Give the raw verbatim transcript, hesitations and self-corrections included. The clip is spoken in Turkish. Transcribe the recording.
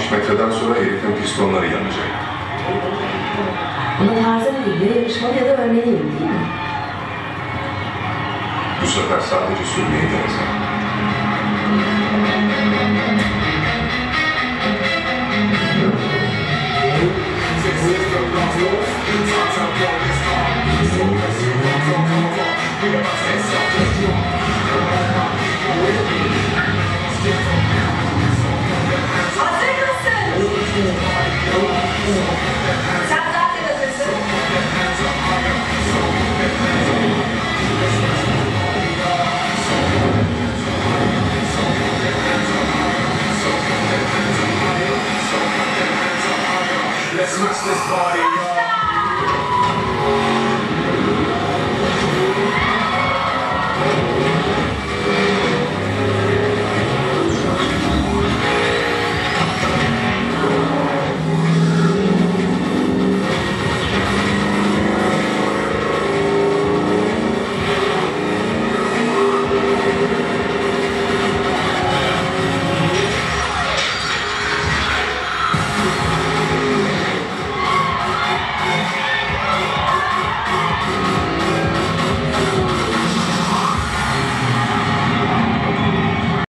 altmış metreden sonra herifin pistonları yanacak. Ama tarzım değil, ya yarışmalı ya da ölmeliyim değil mi? Bu sefer sadece sürmeyi denesen. We got to